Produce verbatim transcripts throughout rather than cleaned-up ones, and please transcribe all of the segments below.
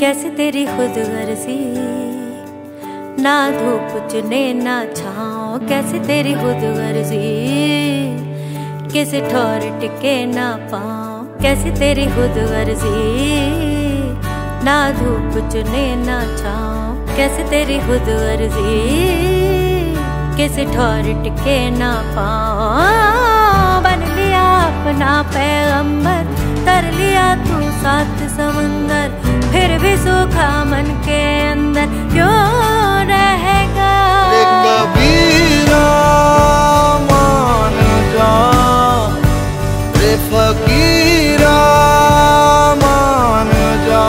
कैसे तेरी खुद गर्जी, ना धूप चुने ना छाँव, कैसे तेरी खुद गर्जी, किसी ठोर टिके ना पाँव, कैसे तेरी खुद गर्जी, ना धूप चुने ना छाँव, कैसे तेरी खुद गर्जी, किसी ठोर टिके ना पाँव। बन लिया अपना पैगंबर, तर लिया तू सात समंदर, फिर भी सूखा मन के अंदर क्यों रहेगा। कबीरा मान जा, रे फकीरा मान जा,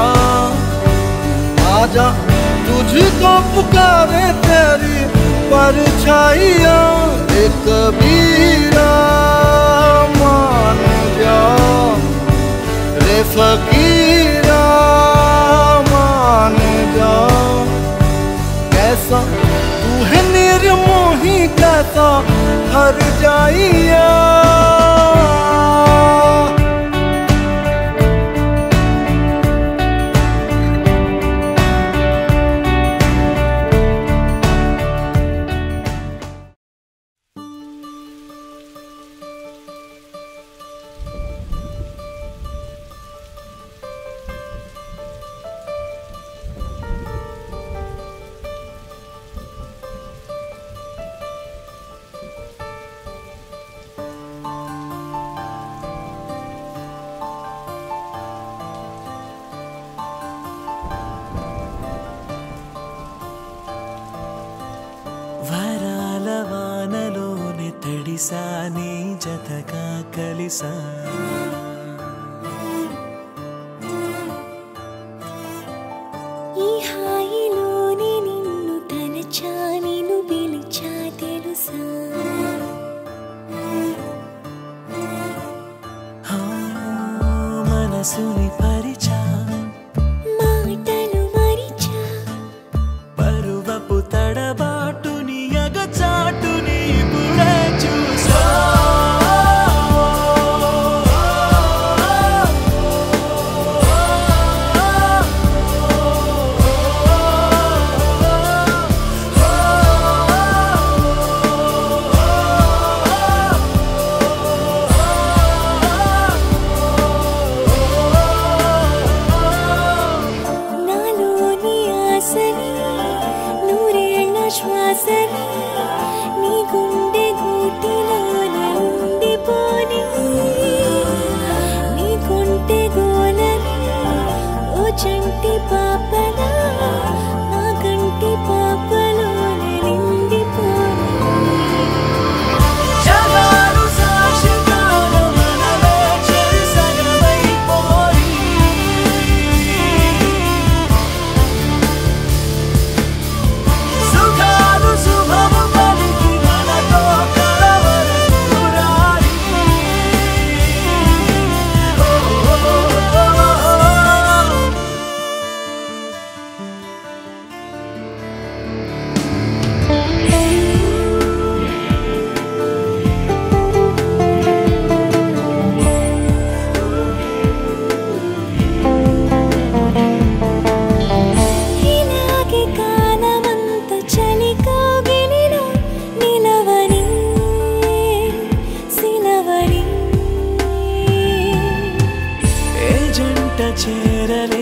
आजा तुझको पुकारे तेरी परछाइयाँ। रे कबीरा मान जा, रे फकीरा मान जा, कैसा तू है निर्मोही, कैसा हर जाइया। వరాలవానలోనే తడిసా నీ జతగా కలిసా, ఈ హాయిలోనే నిన్ను తలచా నిన్ను పిలిచా తెలుసా. మనసుని పరిచా, మాటలు మరిచా, పరువపు తడబాటుని ఎగచాటుని ఇప్పుడే చూసా. నాలోని ఆశని నూరేళ్ల శ్వాసని నీ గుండె గూటిలోన ఉండిపోని, నీ కొంటె గోలని ఓ చంటి పాపలా నా కంటి పాపలోన నిండిపోని. జగాలు సాక్షిగాన మనమే చెరిసగమైపోయి, సుఖాలు శుభము పలికి మనతో కలవరకు రాయి. ఓ ఇలాగే కాలమంత చలి కౌగిలిలో నిలవని సిలవని. ఏ జంట చేరలే